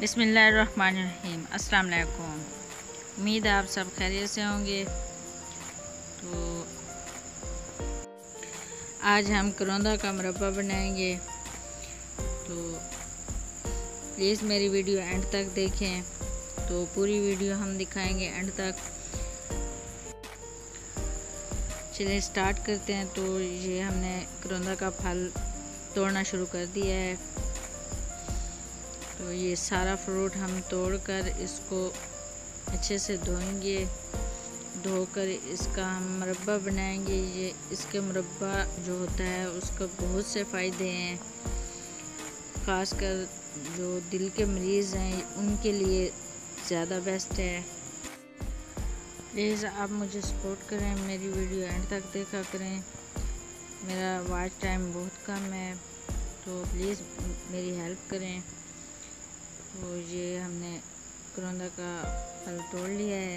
बिस्मिल्लाहिर्रहमानिर्रहीम। अस्सलाम वालेकुम। उम्मीद है आप सब खैरियत से होंगे। तो आज हम करौंदा का मुरब्बा बनाएंगे, तो प्लीज़ मेरी वीडियो एंड तक देखें। तो पूरी वीडियो हम दिखाएंगे एंड तक। चलिए स्टार्ट करते हैं। तो ये हमने करौंदा का फल तोड़ना शुरू कर दिया है। तो ये सारा फ्रूट हम तोड़कर इसको अच्छे से धोएंगे। धोकर इसका हम मुरब्बा बनाएंगे। ये इसके मुरब्बा जो होता है उसका बहुत से फ़ायदे हैं, ख़ासकर जो दिल के मरीज़ हैं उनके लिए ज़्यादा बेस्ट है। प्लीज़ आप मुझे सपोर्ट करें, मेरी वीडियो एंड तक देखा करें। मेरा वॉच टाइम बहुत कम है, तो प्लीज़ मेरी हेल्प करें। तो ये हमने करौंदा का फल तोड़ लिया है।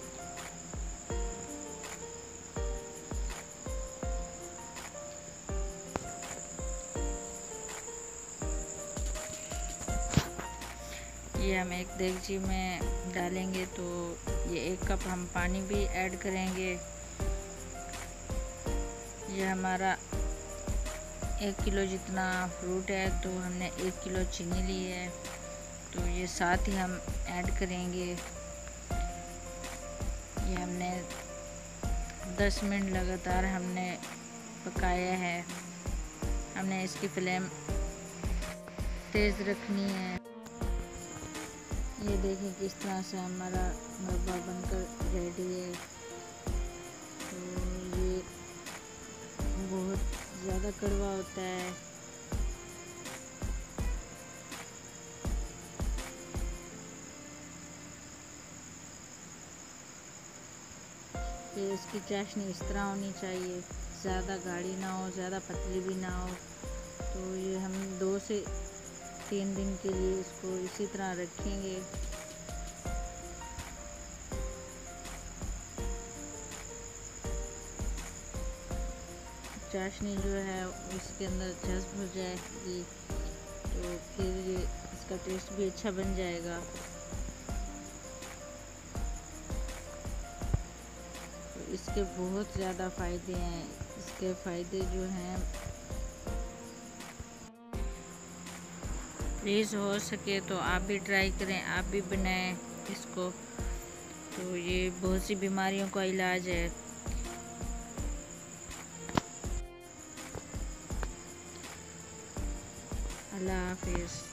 ये हम एक देगची में डालेंगे। तो ये 1 कप हम पानी भी ऐड करेंगे। ये हमारा 1 किलो जितना फ्रूट है, तो हमने 1 किलो चीनी ली है। तो ये साथ ही हम ऐड करेंगे। ये हमने 10 मिनट लगातार हमने पकाया है। हमने इसकी फ्लेम तेज़ रखनी है। ये देखें किस तरह से हमारा मुरब्बा बनकर रेडी है। तो ये बहुत ज़्यादा कड़वा होता है। इसकी चाशनी इस तरह होनी चाहिए, ज़्यादा गाढ़ी ना हो, ज़्यादा पतली भी ना हो। तो ये हम 2 से 3 दिन के लिए इसको इसी तरह रखेंगे। चाशनी जो है इसके अंदर जज्ब हो जाएगी, तो फिर ये इसका टेस्ट भी अच्छा बन जाएगा। इसके बहुत ज़्यादा फ़ायदे हैं। इसके फ़ायदे जो हैं, प्लीज़ हो सके तो आप भी ट्राई करें, आप भी बनाएं इसको। तो ये बहुत सी बीमारियों का इलाज है। अल्लाह हाफिज़।